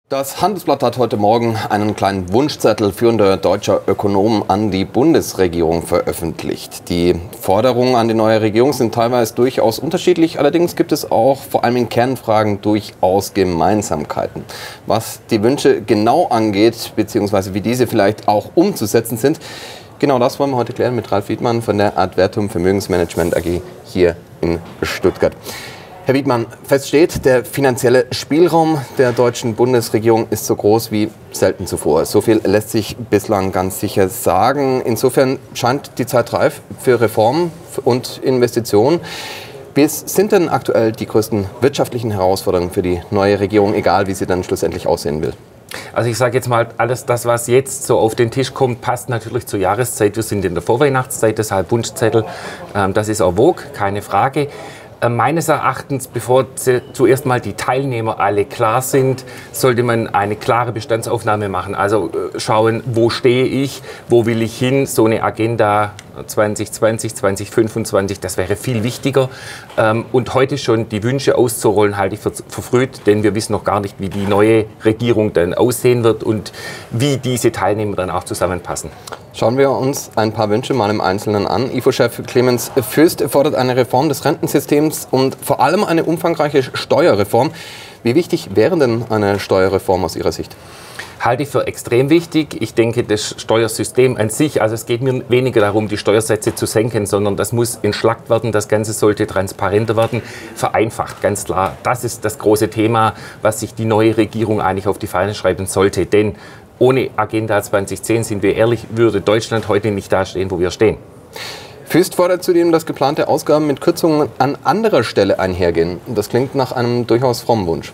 Das Handelsblatt hat heute Morgen einen kleinen Wunschzettel führender deutscher Ökonomen an die Bundesregierung veröffentlicht. Die Forderungen an die neue Regierung sind teilweise durchaus unterschiedlich. Allerdings gibt es auch vor allem in Kernfragen durchaus Gemeinsamkeiten. Was die Wünsche genau angeht, beziehungsweise wie diese vielleicht auch umzusetzen sind, genau das wollen wir heute klären mit Ralf Wiedmann von der Advertum Vermögensmanagement AG hier in Stuttgart. Herr Wiedmann, fest steht, der finanzielle Spielraum der deutschen Bundesregierung ist so groß wie selten zuvor. So viel lässt sich bislang ganz sicher sagen. Insofern scheint die Zeit reif für Reformen und Investitionen. Wie sind denn aktuell die größten wirtschaftlichen Herausforderungen für die neue Regierung, egal wie sie dann schlussendlich aussehen will? Also ich sage jetzt mal, alles das, was jetzt so auf den Tisch kommt, passt natürlich zur Jahreszeit. Wir sind in der Vorweihnachtszeit, deshalb Wunschzettel. Das ist en vogue, keine Frage. Meines Erachtens, bevor zuerst mal die Teilnehmer alle klar sind, sollte man eine klare Bestandsaufnahme machen. Also schauen, wo stehe ich, wo will ich hin, so eine Agenda 2020, 2025, das wäre viel wichtiger. Und heute schon die Wünsche auszurollen, halte ich für verfrüht, denn wir wissen noch gar nicht, wie die neue Regierung dann aussehen wird und wie diese Teilnehmer dann auch zusammenpassen. Schauen wir uns ein paar Wünsche mal im Einzelnen an. IFO-Chef Clemens Fürst fordert eine Reform des Rentensystems und vor allem eine umfangreiche Steuerreform. Wie wichtig wäre denn eine Steuerreform aus Ihrer Sicht? Halte ich für extrem wichtig. Ich denke, das Steuersystem an sich, also es geht mir weniger darum, die Steuersätze zu senken, sondern das muss entschlackt werden, das Ganze sollte transparenter werden, vereinfacht, ganz klar. Das ist das große Thema, was sich die neue Regierung eigentlich auf die Fahne schreiben sollte. Denn ohne Agenda 2010, sind wir ehrlich, würde Deutschland heute nicht da stehen, wo wir stehen. Fürst fordert zudem, dass geplante Ausgaben mit Kürzungen an anderer Stelle einhergehen. Das klingt nach einem durchaus frommen Wunsch.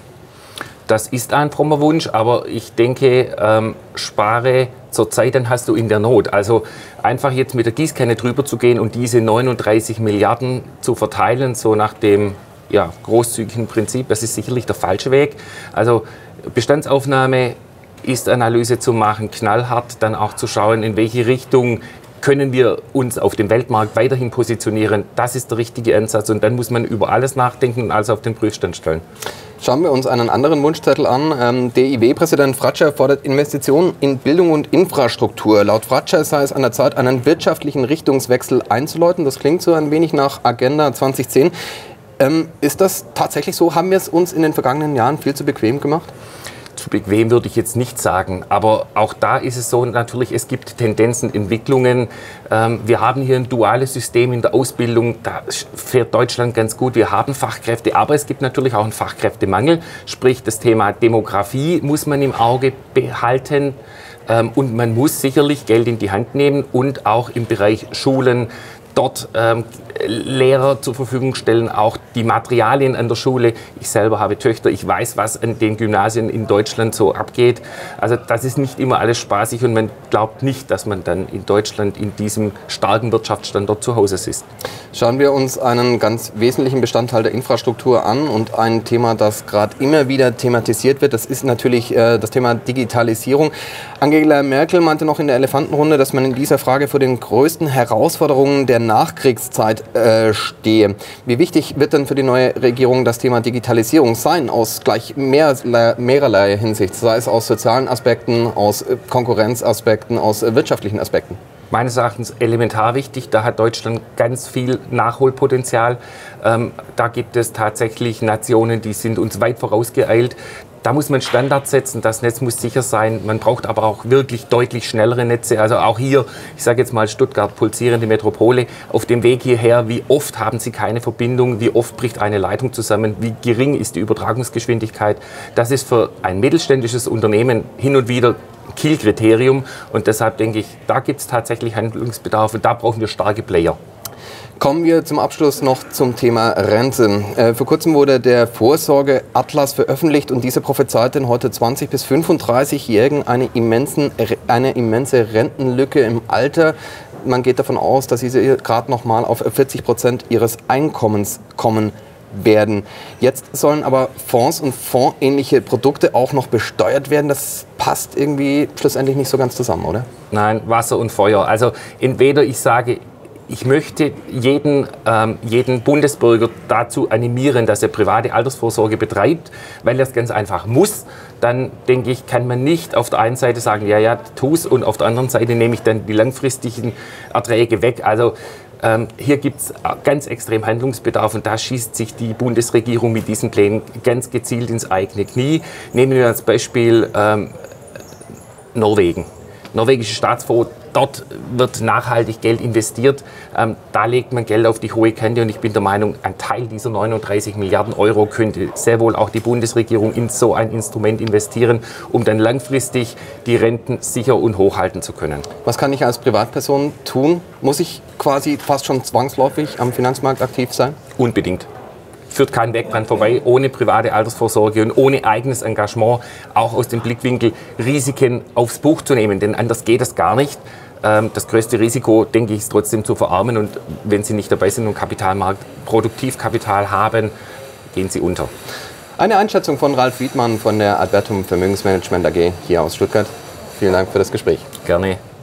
Das ist ein frommer Wunsch, aber ich denke, spare zur Zeit, dann hast du in der Not. Also einfach jetzt mit der Gießkanne drüber zu gehen und diese 39 Milliarden zu verteilen, so nach dem großzügigen Prinzip, das ist sicherlich der falsche Weg. Also Bestandsaufnahme, Ist-Analyse zu machen, knallhart dann auch zu schauen, in welche Richtung können wir uns auf dem Weltmarkt weiterhin positionieren. Das ist der richtige Ansatz und dann muss man über alles nachdenken und alles auf den Prüfstand stellen. Schauen wir uns einen anderen Wunschzettel an. DIW-Präsident Fratscher fordert Investitionen in Bildung und Infrastruktur. Laut Fratscher sei es an der Zeit, einen wirtschaftlichen Richtungswechsel einzuläuten. Das klingt so ein wenig nach Agenda 2010. Ist das tatsächlich so? Haben wir es uns in den vergangenen Jahren viel zu bequem gemacht? Zu bequem würde ich jetzt nicht sagen, aber auch da ist es so natürlich, es gibt Tendenzen, Entwicklungen. Wir haben hier ein duales System in der Ausbildung, da fährt Deutschland ganz gut, wir haben Fachkräfte, aber es gibt natürlich auch einen Fachkräftemangel, sprich das Thema Demografie muss man im Auge behalten. Und man muss sicherlich Geld in die Hand nehmen und auch im Bereich Schulen dort Lehrer zur Verfügung stellen, auch die Materialien an der Schule. Ich selber habe Töchter, ich weiß, was an den Gymnasien in Deutschland so abgeht. Also das ist nicht immer alles spaßig und man glaubt nicht, dass man dann in Deutschland in diesem starken Wirtschaftsstandort zu Hause ist. Schauen wir uns einen ganz wesentlichen Bestandteil der Infrastruktur an und ein Thema, das gerade immer wieder thematisiert wird, das ist natürlich das Thema Digitalisierung. Angela Merkel meinte noch in der Elefantenrunde, dass man in dieser Frage vor den größten Herausforderungen der Nachkriegszeit stehe. Wie wichtig wird denn für die neue Regierung das Thema Digitalisierung sein, aus gleich mehrerlei Hinsicht, sei es aus sozialen Aspekten, aus Konkurrenzaspekten, aus wirtschaftlichen Aspekten? Meines Erachtens elementar wichtig. Da hat Deutschland ganz viel Nachholpotenzial. Da gibt es tatsächlich Nationen, die sind uns weit vorausgeeilt. Da muss man Standards setzen, das Netz muss sicher sein. Man braucht aber auch wirklich deutlich schnellere Netze. Also auch hier, ich sage jetzt mal Stuttgart, pulsierende Metropole, auf dem Weg hierher, wie oft haben Sie keine Verbindung, wie oft bricht eine Leitung zusammen, wie gering ist die Übertragungsgeschwindigkeit. Das ist für ein mittelständisches Unternehmen hin und wieder Kill-Kriterium und deshalb denke ich, da gibt es tatsächlich Handlungsbedarf und da brauchen wir starke Player. Kommen wir zum Abschluss noch zum Thema Rente. Vor kurzem wurde der Vorsorgeatlas veröffentlicht und dieser prophezeit den heute 20- bis 35-Jährigen eine immense Rentenlücke im Alter. Man geht davon aus, dass diese gerade noch mal auf 40% ihres Einkommens kommen werden. Jetzt sollen aber Fonds und fondsähnliche Produkte auch noch besteuert werden. Das passt irgendwie schlussendlich nicht so ganz zusammen, oder? Nein, Wasser und Feuer. Also entweder ich sage, ich möchte jeden Bundesbürger dazu animieren, dass er private Altersvorsorge betreibt, weil er es ganz einfach muss. dann denke ich, kann man nicht auf der einen Seite sagen, ja, ja, tu's, und auf der anderen Seite nehme ich dann die langfristigen Erträge weg. Also hier gibt es ganz extrem Handlungsbedarf, und da schießt sich die Bundesregierung mit diesen Plänen ganz gezielt ins eigene Knie. Nehmen wir als Beispiel Norwegen. Norwegische Staatsfonds, dort wird nachhaltig Geld investiert. Da legt man Geld auf die hohe Kante, und ich bin der Meinung, ein Teil dieser 39 Milliarden Euro könnte sehr wohl auch die Bundesregierung in so ein Instrument investieren, um dann langfristig die Renten sicher und hochhalten zu können. Was kann ich als Privatperson tun? Muss ich quasi fast schon zwangsläufig am Finanzmarkt aktiv sein? Unbedingt. Führt kein Weg dran vorbei, ohne private Altersvorsorge und ohne eigenes Engagement, auch aus dem Blickwinkel Risiken aufs Buch zu nehmen, denn anders geht es gar nicht. Das größte Risiko, denke ich, ist trotzdem zu verarmen, und wenn Sie nicht dabei sind und Kapitalmarkt Produktivkapital haben, gehen Sie unter. Eine Einschätzung von Ralf Wiedmann von der Advertum Vermögensmanagement AG hier aus Stuttgart. Vielen Dank für das Gespräch. Gerne.